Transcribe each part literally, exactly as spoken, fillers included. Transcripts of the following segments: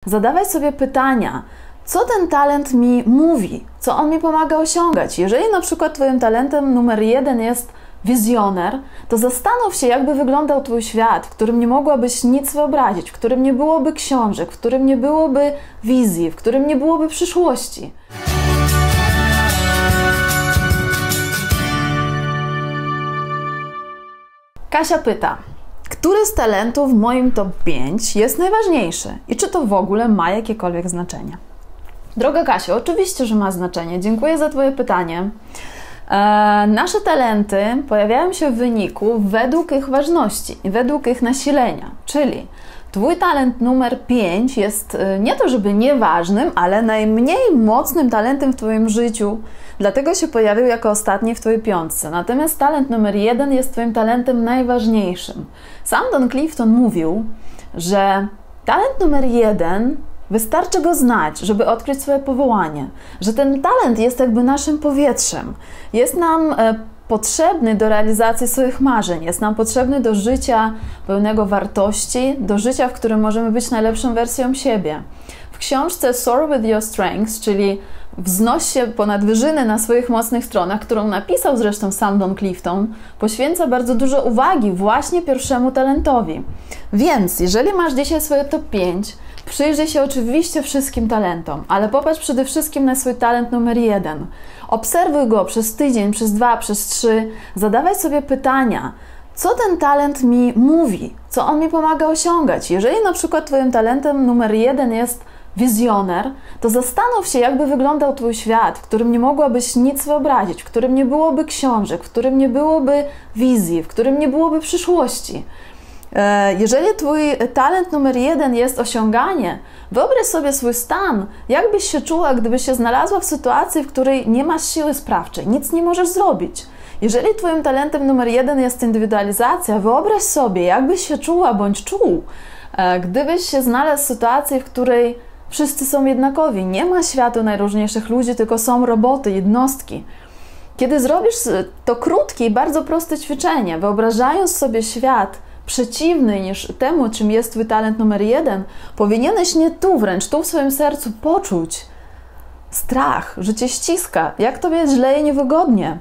Zadawaj sobie pytania, co ten talent mi mówi, co on mi pomaga osiągać. Jeżeli na przykład Twoim talentem numer jeden jest wizjoner, to zastanów się, jakby wyglądał Twój świat, w którym nie mogłabyś nic wyobrazić, w którym nie byłoby książek, w którym nie byłoby wizji, w którym nie byłoby przyszłości. Kasia pyta, który z talentów w moim top pięć jest najważniejszy i czy to w ogóle ma jakiekolwiek znaczenie? Droga Kasiu, oczywiście, że ma znaczenie. Dziękuję za Twoje pytanie. E, nasze talenty pojawiają się w wyniku według ich ważności i według ich nasilenia, czyli Twój talent numer pięć jest nie to, żeby nieważnym, ale najmniej mocnym talentem w Twoim życiu, dlatego się pojawił jako ostatni w Twojej piątce. Natomiast talent numer jeden jest Twoim talentem najważniejszym. Sam Don Clifton mówił, że talent numer jeden wystarczy go znać, żeby odkryć swoje powołanie, że ten talent jest jakby naszym powietrzem, jest nam e, potrzebny do realizacji swoich marzeń, jest nam potrzebny do życia pełnego wartości, do życia, w którym możemy być najlepszą wersją siebie. W książce Soar with Your Strengths, czyli Wznoś się ponad wyżyny na swoich mocnych stronach, którą napisał zresztą sam Don Clifton, poświęca bardzo dużo uwagi właśnie pierwszemu talentowi. Więc jeżeli masz dzisiaj swoje top pięć, przyjrzyj się oczywiście wszystkim talentom, ale popatrz przede wszystkim na swój talent numer jeden. Obserwuj go przez tydzień, przez dwa, przez trzy. Zadawaj sobie pytania, co ten talent mi mówi, co on mi pomaga osiągać. Jeżeli na przykład Twoim talentem numer jeden jest wizjoner, to zastanów się, jakby wyglądał Twój świat, w którym nie mogłabyś nic wyobrazić, w którym nie byłoby książek, w którym nie byłoby wizji, w którym nie byłoby przyszłości. Jeżeli Twój talent numer jeden jest osiąganie, wyobraź sobie swój stan, jakbyś się czuła, gdybyś się znalazła w sytuacji, w której nie masz siły sprawczej, nic nie możesz zrobić. Jeżeli Twoim talentem numer jeden jest indywidualizacja, wyobraź sobie, jakbyś się czuła bądź czuł, gdybyś się znalazł w sytuacji, w której wszyscy są jednakowi, nie ma świata najróżniejszych ludzi, tylko są roboty, jednostki. Kiedy zrobisz to krótkie i bardzo proste ćwiczenie, wyobrażając sobie świat przeciwny niż temu, czym jest Twój talent numer jeden, powinieneś nie tu, wręcz tu w swoim sercu poczuć strach, że Cię ściska, jak Tobie jest źle i niewygodnie.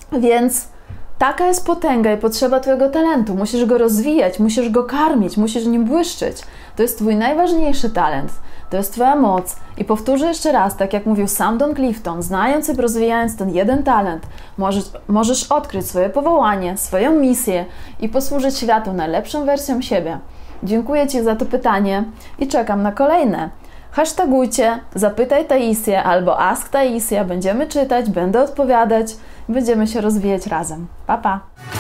Więc taka jest potęga i potrzeba Twojego talentu. Musisz go rozwijać, musisz go karmić, musisz nim błyszczeć. To jest Twój najważniejszy talent. To jest Twoja moc. I powtórzę jeszcze raz, tak jak mówił sam Don Clifton, znając i rozwijając ten jeden talent, możesz, możesz odkryć swoje powołanie, swoją misję i posłużyć światu najlepszą wersją siebie. Dziękuję Ci za to pytanie i czekam na kolejne. Hashtagujcie, zapytaj Taisię albo ask Taisia, będziemy czytać, będę odpowiadać, będziemy się rozwijać razem. Pa, pa!